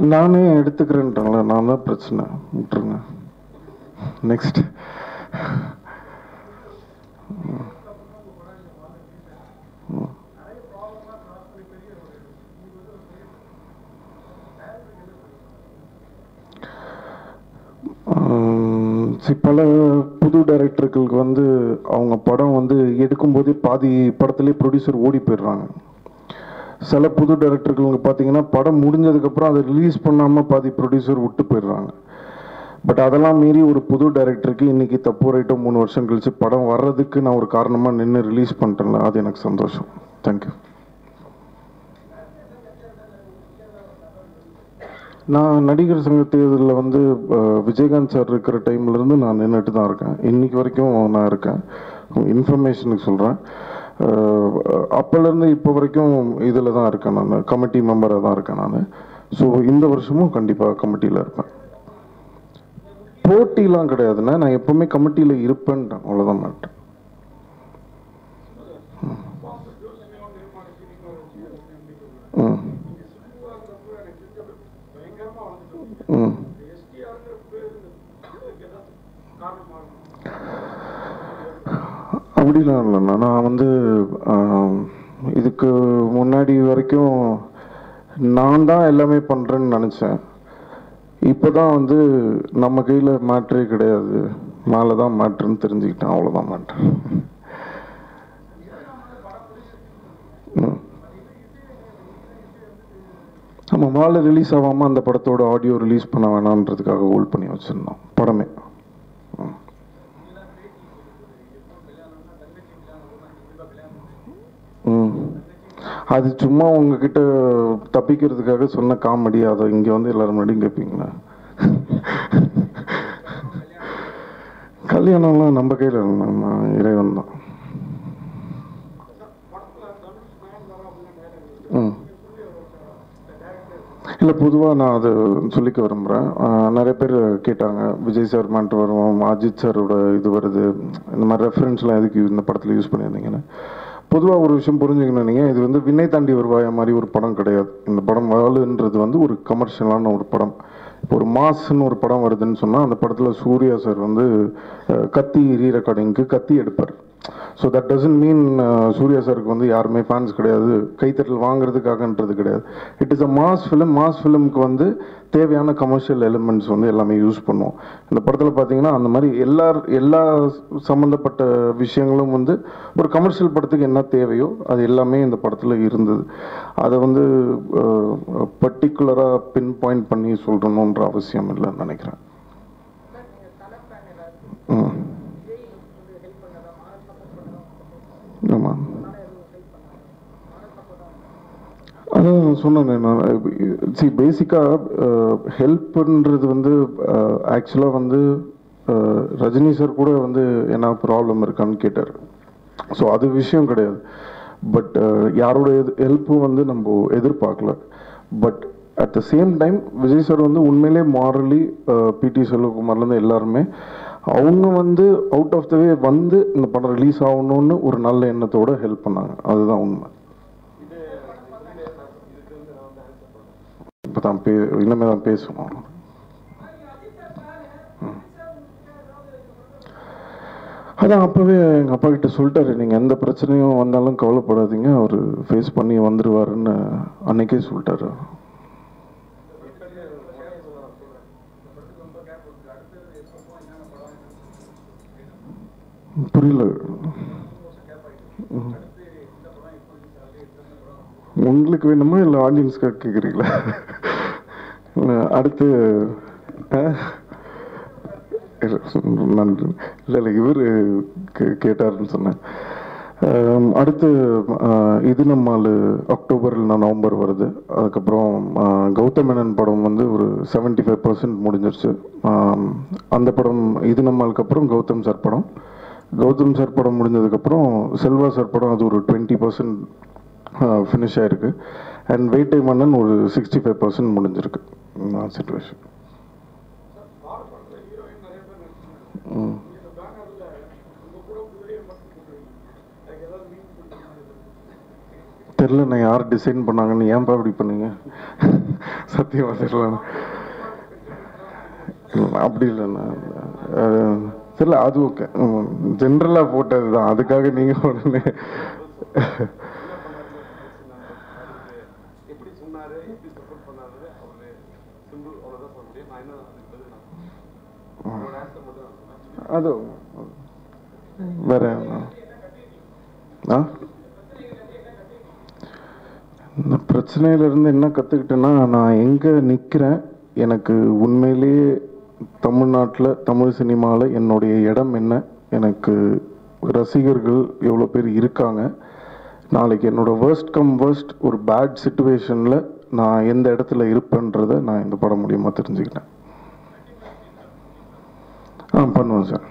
நானே எடுத்துக்கிறேன்ட்டாங்களா, நான் தான் பிரச்சனை. விட்டுருங்க. நெக்ஸ்ட். பல புது டைரக்டர்களுக்கு வந்து அவங்க படம் வந்து எடுக்கும்போதே பாதி படத்துலேயே ப்ரொடியூசர் ஓடி போயிடுறாங்க. சில புது டைரக்டர்களுக்கு பார்த்தீங்கன்னா படம் முடிஞ்சதுக்கப்புறம் அதை ரிலீஸ் பண்ணாமல் பாதி ப்ரொடியூசர் விட்டு போயிடுறாங்க. பட் அதெல்லாம் மீறி ஒரு புது டைரக்டருக்கு இன்றைக்கி தப்பு ரைட்டோ 3 வருஷம் கழித்து படம் வர்றதுக்கு நான் ஒரு காரணமாக நின்று ரிலீஸ் பண்ணிட்டேன்ல, அது எனக்கு சந்தோஷம். தேங்க்யூ. நான் நடிகர் சங்க தேர்தலில் வந்து விஜயகாந்த் சார் இருக்கிற டைம்லேருந்து நான் நின்றுட்டு தான் இருக்கேன். இன்றைக்கி வரைக்கும் நான் இருக்கேன். இன்ஃபர்மேஷனுக்கு சொல்கிறேன். அப்போலேருந்து இப்போ வரைக்கும் இதில் தான் இருக்கேன். நான் கமிட்டி மெம்பராக தான் இருக்கேன் நான். ஸோ இந்த வருஷமும் கண்டிப்பாக கமிட்டியில் இருப்பேன். போட்டிலாம் கிடையாதுண்ணே, நான் எப்போவுமே கமிட்டியில் இருப்பேன்ட்டேன், அவ்வளோதான் மாட்டேன். அப்படிலாம் இல்லைண்ணா, நான் வந்து இதுக்கு முன்னாடி வரைக்கும் நான் தான் எல்லாமே பண்ணுறேன்னு நினச்சேன். இப்போ தான் வந்து நம்ம கையில் மேட்ரே கிடையாது, மேலே தான் மேட்ருன்னு தெரிஞ்சுக்கிட்டேன், அவ்வளோதான் மேட்ரு. நம்ம மாலை ரிலீஸ் ஆகாமல் அந்த படத்தோட ஆடியோ ரிலீஸ் பண்ண வேணான்றதுக்காக ஹோல்ட் பண்ணி வச்சுருந்தோம் படமே. அது சும்மா உங்ககிட்ட தப்பிக்கிறதுக்காக சொன்ன காமெடி, அதை இங்கே வந்து எல்லாரும் முன்னாடியும் கேட்பீங்களா? கல்யாணம்லாம் நம்ம கையில் நம்ம இறைவன் தான். இல்லை, பொதுவாக நான் அதை சொல்லிக்க விரும்புகிறேன். நிறைய பேர் கேட்டாங்க, விஜய் சார் மாட்டு வருவோம், அஜித் சாரோட இது வருது, இந்த மாதிரி ரெஃபரன்ஸ்லாம் எதுக்கு இந்த படத்தில் யூஸ் பண்ணியிருந்தீங்கன்னு. பொதுவாக ஒரு விஷயம் புரிஞ்சுக்கணும், நீங்கள் இது வந்து விண்ணை தாண்டி வருவாயா மாதிரி ஒரு படம் கிடையாது. இந்த படம் வாலுன்றது வந்து ஒரு கமர்ஷியலான ஒரு படம். இப்போ ஒரு மாஸ்ன்னு ஒரு படம் வருதுன்னு சொன்னால் அந்த படத்தில் சூர்யா சார் வந்து கத்தி ரீ ரெக்கார்டிங்க்கு கத்தி எடுப்பார். So that doesn't mean Suriya சாருக்கு வந்து யாருமே ஃபேன்ஸ் கிடையாது, கைத்தட்டல் வாங்குறதுக்காகன்றது கிடையாது. It is a mass film. Mass ஃபிலிமுக்கு வந்து தேவையான கமர்ஷியல் எலிமெண்ட்ஸ் வந்து எல்லாமே யூஸ் பண்ணுவோம். இந்த படத்தில் பார்த்தீங்கன்னா அந்த மாதிரி எல்லா சம்மந்தப்பட்ட விஷயங்களும் வந்து ஒரு கமர்ஷியல் படத்துக்கு என்ன தேவையோ அது எல்லாமே இந்த படத்தில் இருந்தது. அதை வந்து பர்டிகுலராக பின் பாயிண்ட் பண்ணி சொல்கிறணுன்ற அவசியம் இல்லைன்னு நினைக்கிறேன். ஆமாம், அதான் சொன்னேன் நான். பேசிக்காக ஹெல்ப்புன்றது வந்து ஆக்சுவலாக வந்து ரஜினி சார் கூட வந்து என்ன ப்ராப்ளம் இருக்கான்னு கேட்டார். ஸோ அது விஷயம் கிடையாது. பட் யாரோட ஹெல்ப்பும் வந்து நம்ம எதிர்பார்க்கல. But at the same time Vijay sir வந்து உண்மையிலே மாரலி பிடி செல்வகுமார்லேருந்து எல்லாருமே அவங்க வந்து அவுட் ஆஃப் த வே வந்து இந்த படம் ரிலீஸ் ஆகணும்னு ஒரு நல்ல எண்ணத்தோடு ஹெல்ப் பண்ணாங்க. அதுதான் உண்மை. இப்போ தான் இனிமே தான் பேசணும். அதான் அப்போவே எங்கள் அப்பா கிட்ட சொல்லிட்டாரு, நீங்கள் எந்த பிரச்சனையும் வந்தாலும் கவலைப்படாதீங்க, அவர் ஃபேஸ் பண்ணி வந்துடுவாருன்னு அன்னைக்கே சொல்லிட்டாரு. புரியல. உங்களுக்கு வேணுமா இல்லை ஆடியன்ஸ்க்காக கேட்குறீங்களா? அடுத்து நன்றி. இல்லை இவர் கேட்டாருன்னு சொன்னேன். அடுத்து இது நம்மால் அக்டோபர் இல்லை நவம்பர் வருது. அதுக்கப்புறம் கௌதம் மேனன் படம் வந்து ஒரு 75% முடிஞ்சிருச்சு. அந்த படம் இது நம்மளுக்கு அப்புறம் கௌதம் சார் படம். கௌதம் சார் படம் முடிஞ்சதுக்கப்புறம் செல்வா சார் படம் அது ஒரு 20% ஃபினிஷ் ஆகிருக்கு. அண்ட் வெயிட்டை மன்னன் ஒரு 65% முடிஞ்சிருக்கு. சிச்சுவேஷன் தெரில, நான் யார் டிசைன் பண்ணாங்கன்னு. ஏன்பா இப்படி பண்ணீங்க? சத்தியமாக தெரியல. அப்படி இல்லைண்ணா, தெரியல. அது ஓகே, ஜென்ரலாக போட்டது தான். அதுக்காக நீங்கள் உடனே அது வேற இந்த பிரச்சனையிலேருந்து என்ன கற்றுக்கிட்டேன்னா, நான் எங்கே நிற்கிறேன், எனக்கு உண்மையிலேயே தமிழ்நாட்டில் தமிழ் சினிமாவில் என்னுடைய இடம் என்ன, எனக்கு ரசிகர்கள் எவ்வளோ பேர் இருக்காங்க, நாளைக்கு என்னோடய வேர்ஸ்ட் கம் வேர்ஸ்ட் ஒரு பேட் சுச்சுவேஷனில் நான் எந்த இடத்துல இருப்பேன்றதை நான் இந்த படம் மூலியமாக தெரிஞ்சுக்கிட்டேன். பண்ணுவேன் சார்.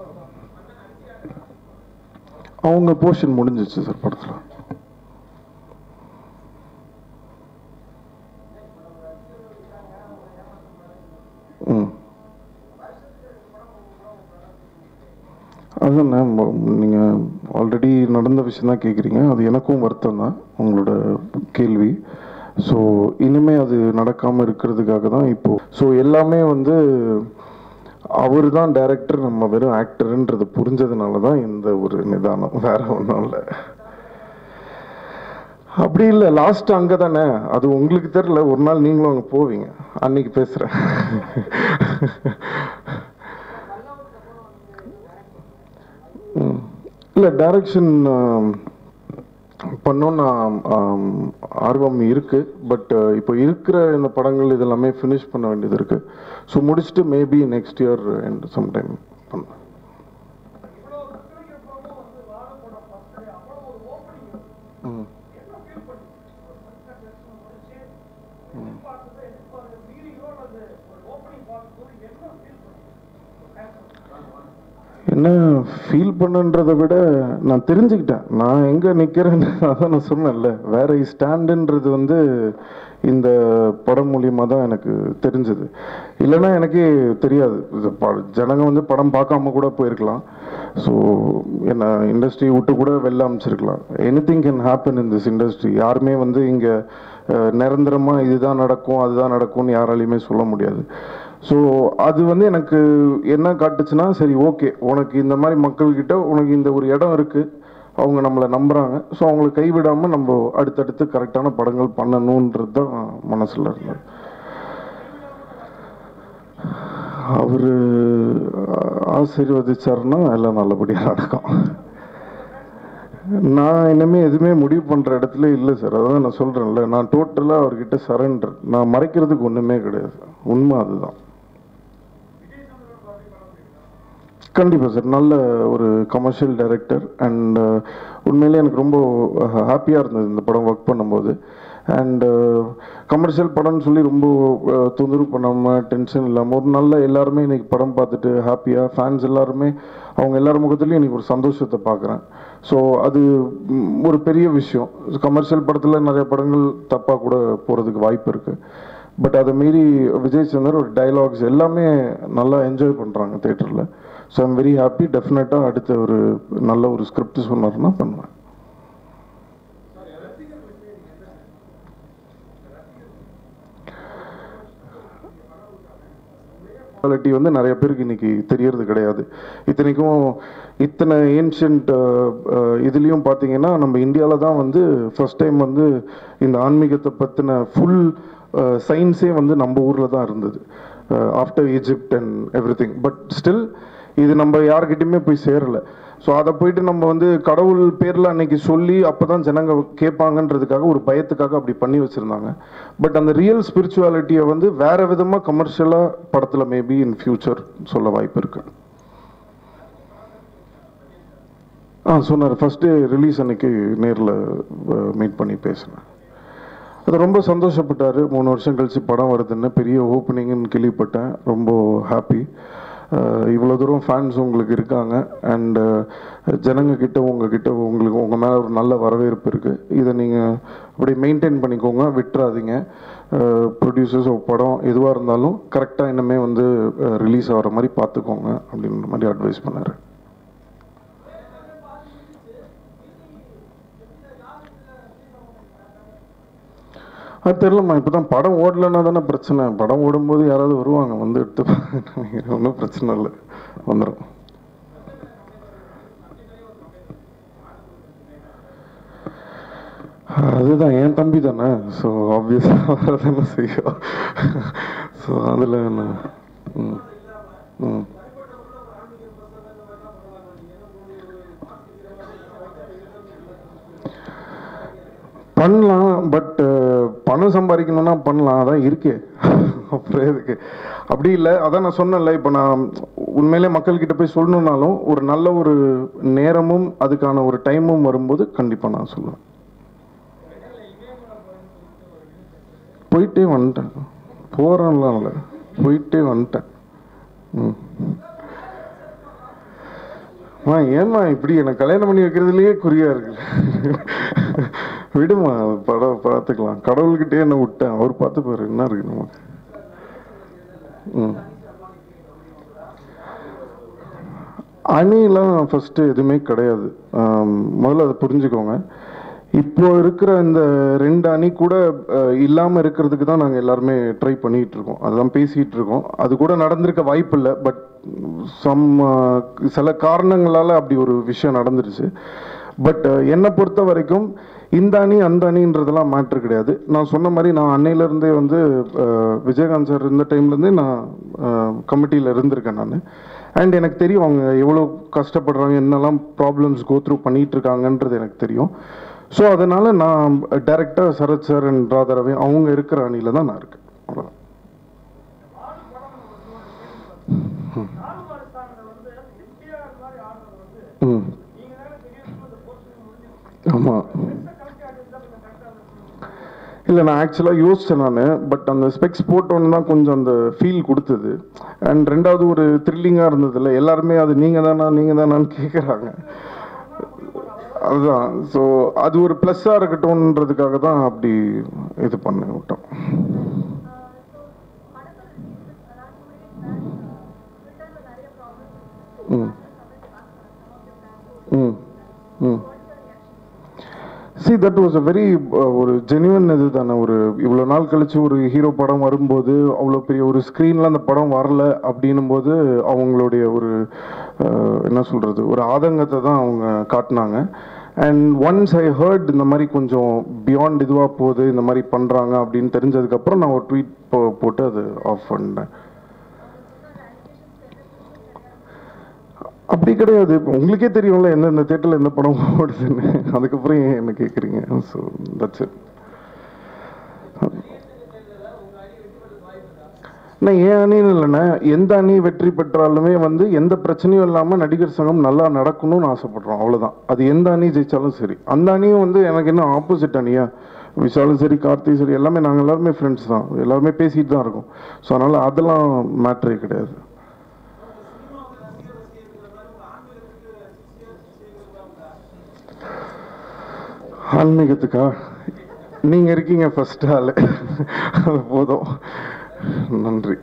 அவங்க போர்ஷன் முடிஞ்சிச்சு சார் படத்தில். அதுதான் நீங்கள் ஆல்ரெடி நடந்த விஷயம் தான் கேட்குறீங்க. அது எனக்கும் வருத்தம் தான் உங்களோட கேள்வி. ஸோ இனிமேல் அது நடக்காமல் இருக்கிறதுக்காக தான் இப்போது. ஸோ எல்லாமே வந்து அவர் தான் டைரக்டர், நம்ம வெறும் ஆக்டருன்றது புரிஞ்சதுனால தான் இந்த ஒரு நிதானம், வேற ஒன்றும் இல்லை. அப்படி இல்லை, லாஸ்ட் அங்கே தானே, அது உங்களுக்கு தெரியல. ஒரு நாள் நீங்களும் அங்கே போவீங்க, அன்னைக்கு பேசுகிறேன். இல்லை, டைரக்ஷன் பண்ணோன்னு ஆர்வம் இருக்குது. பட் இப்போ இருக்கிற இந்த படங்கள் இதெல்லாமே ஃபினிஷ் பண்ண வேண்டியது இருக்குது. ஸோ முடிச்சுட்டு maybe next year and sometime பண்ணுவேன். என்ன ஃபீல் பண்ணுன்றதை விட நான் தெரிஞ்சுக்கிட்டேன் நான் எங்கே நிற்கிறேன்னு. அதான் நான் சொன்னேன்ல, வேற ஸ்டாண்டுன்றது வந்து இந்த படம் மூலியமாக தான் எனக்கு தெரிஞ்சது. இல்லைன்னா எனக்கே தெரியாது. ஜனங்க வந்து படம் பார்க்காம கூட போயிருக்கலாம். ஸோ என்ன இண்டஸ்ட்ரி விட்டு கூட வெளில அமைச்சிருக்கலாம். Anything can happen in this industry. யாருமே வந்து இங்கே நிரந்தரமாக இதுதான் நடக்கும் அதுதான் நடக்கும்னு யாராலையுமே சொல்ல முடியாது. ஸோ அது வந்து எனக்கு என்ன காட்டுச்சுன்னா, சரி ஓகே, உனக்கு இந்த மாதிரி மக்கள்கிட்ட உனக்கு இந்த ஒரு இடம் இருக்குது, அவங்க நம்மளை நம்புகிறாங்க, ஸோ அவங்களை கைவிடாமல் நம்ம அடுத்தடுத்து கரெக்டான படங்கள் பண்ணணுன்றது தான் மனசில் இருந்தது. அவர் ஆசீர்வதிச்சாருன்னா எல்லாம் நல்லபடியாக நடக்கும். நான் இனிமேல் எதுவுமே முடிவு பண்ணுற இடத்துல இல்லை சார். அதான் நான் சொல்கிறேன்ல, நான் டோட்டலாக அவர்கிட்ட சரண்டர். நான் மறைக்கிறதுக்கு ஒன்றுமே கிடையாது, உண்மை அதுதான். கண்டிப்பாக சார், நல்ல ஒரு கமர்ஷியல் டைரக்டர். அண்ட் உண்மையிலே எனக்கு ரொம்ப ஹாப்பியாக இருந்தது இந்த படம் ஒர்க் பண்ணும்போது. அண்டு கமர்ஷியல் படம்னு சொல்லி ரொம்ப தொந்தரவு பண்ணாமல் டென்ஷன் இல்லாமல் ஒரு நல்ல எல்லாருமே இன்றைக்கி படம் பார்த்துட்டு ஹாப்பியாக ஃபேன்ஸ் எல்லாருமே அவங்க எல்லார் முகத்துலேயும் இன்றைக்கி ஒரு சந்தோஷத்தை பார்க்குறேன். ஸோ அது ஒரு பெரிய விஷயம். கமர்ஷியல் படத்தில் நிறைய படங்கள் தப்பாக கூட போகிறதுக்கு வாய்ப்பு இருக்குது. பட் அதை மீறி விஜய் சந்தர் ஒரு டைலாக்ஸ் எல்லாமே நல்லா என்ஜாய் பண்ணுறாங்க தேட்டரில். So I'm very happy. டெஃபினட்டாக அடுத்த ஒரு நல்ல ஒரு ஸ்கிரிப்ட் சொன்னார்னா பண்ணுவேன். குவாலிட்டி வந்து நிறைய பேருக்கு இன்னைக்கு தெரியறது கிடையாது. இத்தனைக்கும் இத்தனை ஏன்ஷியன்ட் இதுலேயும் பார்த்தீங்கன்னா நம்ம இந்தியாவில் தான் வந்து ஃபர்ஸ்ட் டைம் வந்து இந்த ஆன்மீகத்தை பற்றின ஃபுல் சயின்ஸே வந்து நம்ம ஊரில் தான் இருந்தது, after Egypt and everything. But still இது நம்ம யார்கிட்டையுமே போய் சேரலை. ஸோ அதை போயிட்டு நம்ம வந்து கடவுள் பேரில் அன்னைக்கு சொல்லி அப்போ தான் ஜனங்க கேட்பாங்கன்றதுக்காக ஒரு பயத்துக்காக அப்படி பண்ணி வச்சுருந்தாங்க. பட் அந்த ரியல் ஸ்பிரிச்சுவாலிட்டியை வந்து வேறு விதமாக கமர்ஷியலாக படத்தில் மேபி இன் ஃபியூச்சர் சொல்ல வாய்ப்பு இருக்குது. சொன்னார் ஃபஸ்ட்டு ரிலீஸ் அன்னைக்கு நேரில் மீட் பண்ணி பேசினேன். அது ரொம்ப சந்தோஷப்பட்டார். 3 வருஷம் கழித்து படம் வருதுன்னு பெரிய ஓப்பனிங்னு கேள்விப்பட்டேன். ரொம்ப ஹாப்பி. இவ்வளோ தூரம் ஃபேன்ஸ் உங்களுக்கு இருக்காங்க. அண்டு ஜனங்கக்கிட்ட உங்களுக்கு உங்கள் மேலே ஒரு நல்ல வரவேற்பு இருக்குது. இதை நீங்கள் அப்படி மெயின்டைன் பண்ணிக்கோங்க, விட்டுறாதீங்க. ப்ரொடியூசர்ஸ் படம் எதுவாக இருந்தாலும் கரெக்டாக இன்னமே வந்து ரிலீஸ் ஆகிற மாதிரி பார்த்துக்கோங்க அப்படின்ற மாதிரி அட்வைஸ் பண்ணார். அது தெரியலம்மா, இப்போ தான் படம் ஓடலைன்னா தானே பிரச்சனை. படம் ஓடும்போது யாராவது வருவாங்க, வந்து எடுத்துப்பாங்க. ஒன்றும் பிரச்சனை இல்லை, வந்துடும். அதுதான் என் தம்பி தானே, ஸோ ஆப்வியஸாக வரதானே செய்யும். ஸோ அதில் என்ன. ம் ம் பண்ணலாம், பட் பணம் சம்பாதிக்கணும்னா பண்ணலாம், அதான் இருக்கே. அப்புறம் எதுக்கு அப்படி இல்லை. அதான் நான் சொன்னேன்ல, இப்போ நான் உண்மையிலே மக்கள்கிட்ட போய் சொல்லணுன்னாலும் ஒரு நல்ல ஒரு நேரமும் அதுக்கான ஒரு டைமும் வரும்போது கண்டிப்பாக நான் சொல்லுவேன். போயிட்டே வந்துட்டேன், போகிறேன்லாம் இல்லை, போயிட்டே வந்துட்டேன். ம் ஏம்மா இப்படி எனக்கு கல்யாணம் பண்ணி வைக்கிறதுலையே குறியா இருக்கு. விடுமா, படம் பார்த்துக்கலாம். கடவுள்கிட்டே என்ன விட்டேன், அவர் பார்த்துப்பாரு, என்ன இருக்கு நமக்கு. ம் அணிலாம் ஃபஸ்ட்டு எதுவுமே கிடையாது. முதல்ல அதை புரிஞ்சுக்கோங்க. இப்போ இருக்கிற இந்த 2 அணி கூட இல்லாமல் இருக்கிறதுக்கு தான் நாங்கள் எல்லாருமே ட்ரை பண்ணிகிட்டு இருக்கோம், அதுதான் பேசிகிட்டு இருக்கோம். அது கூட நடந்திருக்க வாய்ப்பு இல்லை, பட் சில காரணங்களால் அப்படி ஒரு விஷயம் நடந்துருச்சு. பட் என்னை பொறுத்த வரைக்கும் இந்த அணி அந்த அணின்றதெல்லாம் மேட்ரு கிடையாது. நான் சொன்ன மாதிரி நான் அன்னையிலேருந்தே வந்து விஜயகாந்த் சார் இருந்த டைம்லேருந்தே நான் கமிட்டியில் இருந்திருக்கேன் நான். அண்ட் எனக்கு தெரியும் அவங்க எவ்வளோ கஷ்டப்படுறாங்க, என்னெல்லாம் ப்ராப்ளம்ஸ் கோத்ரூ பண்ணிகிட்டு இருக்காங்கன்றது எனக்கு தெரியும். ஸோ அதனால் நான் டைரெக்டாக சரத் சார் அண்ட் ராதாரவி அவங்க இருக்கிற அணியில் தான் நான் இருக்கேன், அவ்வளோதான். ம் ஆமாம். இல்லை, நான் ஆக்சுவலாக யோசித்தேன் நான், பட் அந்த ஸ்பெக்ஸ் போட்டோன்னு தான் கொஞ்சம் அந்த ஃபீல் கொடுத்தது. அண்ட் ரெண்டாவது ஒரு த்ரில்லிங்காக இருந்ததில்ல, எல்லாருமே அது நீங்கள் தானான்னு கேட்குறாங்க. அதுதான், ஸோ அது ஒரு ப்ளஸ்ஸாக இருக்கட்டும்ன்றதுக்காக தான் அப்படி இது பண்ண விட்டோம். ம் ம் ம் See, that was a very ஒரு ஜென்யூன் இது தானே. ஒரு இவ்வளோ நாள் கழிச்சு ஒரு ஹீரோ படம் வரும்போது அவ்வளோ பெரிய ஒரு ஸ்க்ரீனில் அந்த படம் வரல அப்படின்னும் போது அவங்களுடைய ஒரு என்ன சொல்கிறது, ஒரு ஆதங்கத்தை தான் அவங்க காட்டினாங்க. அண்ட் ஒன்ஸ் ஐ ஹர்ட் இந்த மாதிரி கொஞ்சம் பியாண்ட் இதுவாக போகுது, இந்த மாதிரி பண்ணுறாங்க அப்படின்னு தெரிஞ்சதுக்கப்புறம் நான் ஒரு ட்வீட் போட்டு அது ஆஃப் பண்ணேன். அப்படி கிடையாது, இப்போ உங்களுக்கே தெரியும்ல எந்தெந்த தேட்டரில் எந்த படம் ஓடுதுன்னு, அதுக்கப்புறம் ஏன் என்ன கேட்குறீங்க. So that's it. நான் ஏன் அணின்னு இல்லைண்ணே, எந்த அணி வெற்றி பெற்றாலுமே வந்து எந்த பிரச்சனையும் இல்லாமல் நடிகர் சங்கம் நல்லா நடக்கணும்னு ஆசைப்படுறோம், அவ்வளோதான். அது எந்த அணி ஜெயித்தாலும் சரி. அந்த அணியும் வந்து எனக்கு என்ன ஆப்போசிட் அணியா, விஷாலும் சரி கார்த்தி சரி எல்லாமே நாங்கள் எல்லாருமே ஃப்ரெண்ட்ஸ் தான், எல்லாருமே பேசிகிட்டு தான் இருக்கோம். ஸோ அதனால் அதெல்லாம் மேட்ரே கிடையாது. ஆன்மீகத்துக்கா நீங்கள் இருக்கீங்க ஃபர்ஸ்ட் ஆள், அது போதும். நன்றி.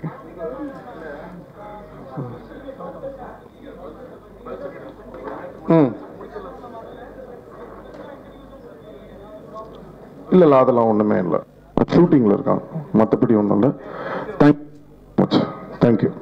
இல்லை அதெல்லாம் ஒன்றுமே இல்லை, ஷூட்டிங்கில் இருக்கான், மற்றபடி ஒன்றும் இல்லை. தேங்க்யூ.